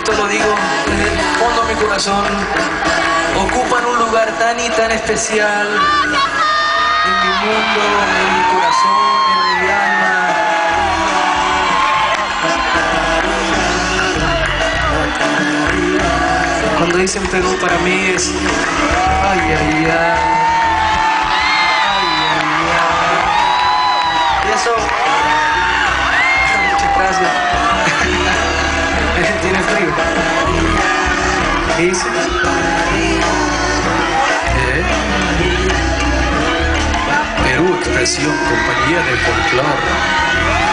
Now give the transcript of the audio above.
esto lo digo desde el fondo de mi corazón, ocupan un lugar tan y tan especial en mi mundo, en mi corazón, en mi alma. Cuando dicen Perú para mí es ay, ay, ay, ay, ay, ay. Y eso, muchas gracias. Tiene frío. ¿Qué dice? Perú, expresión, compañía del folclore.